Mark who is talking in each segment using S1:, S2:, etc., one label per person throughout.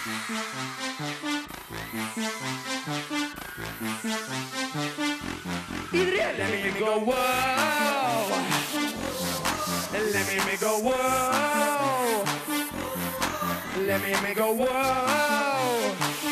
S1: Let me go, whoa. Let me go, whoa. Let me go, whoa.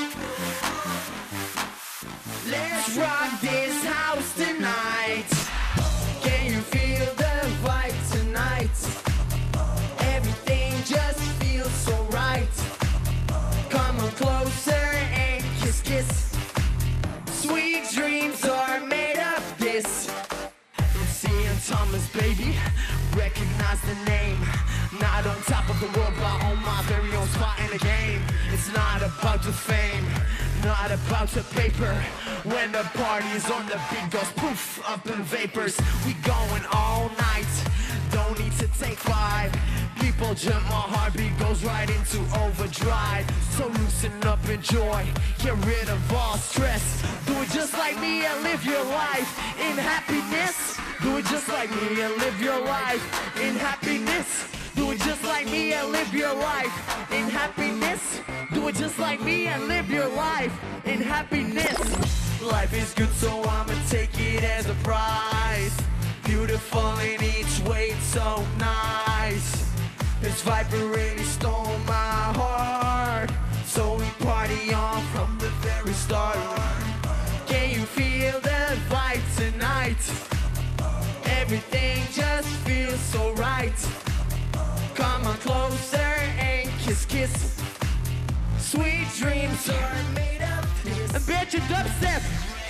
S1: Let's rock this house tonight. Can you feel the vibe tonight? Everything just feels so right. Come on closer and kiss, kiss. Sweet dreams are made of this. Lucy and Thomas, baby, recognize the name. Not on top of the world, but on my very own spot in the game. It's not about the fame, not about the paper. When the party's on, the beat goes poof, up in vapors. We going all night, don't need to take 5. People jump, my heartbeat goes right into overdrive. So loosen up, enjoy, get rid of all stress. Do it just like me and live your life in happiness. Do it just like me and live your life in happiness. Do it just like me and live your life in happiness. Do it just like me and live your life in happiness. Life is good, so I'ma take it as a prize. Beautiful in each way, it's so nice. This viper really stole my heart, so we party on from the very start. Can you feel the vibe tonight? Everything just feels so right. Come on closer and kiss, kiss. Sweet dreams are made of this. And bet your dubstep.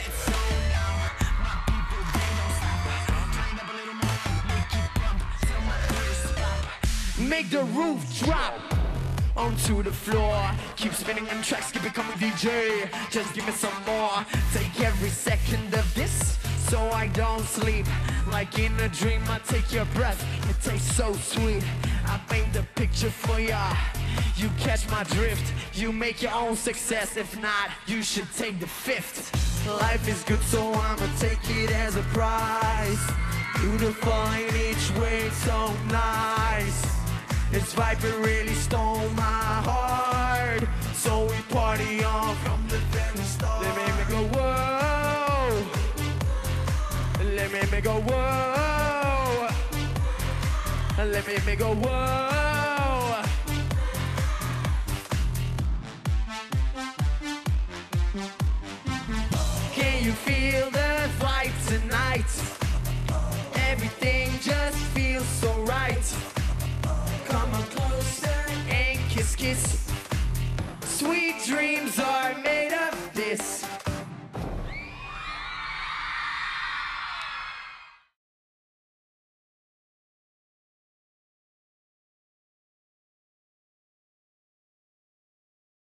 S1: Make the roof drop onto the floor. Keep spinning them tracks, keep becoming DJ. Just give me some more. Take every second of this so I don't sleep. Like in a dream, I take your breath. It tastes so sweet. I paint the picture for ya. You catch my drift. You make your own success. If not, you should take the 5th. Life is good, so I'ma take it as a prize. Beautiful in each way, so nice. This viper really stole my heart, so we party on from the very start. Let me go, whoa. Let me go, whoa. Let me go, whoa. Can you feel the vibe tonight? Everything just feels so right. Come on closer and kiss, kiss. Sweet dreams are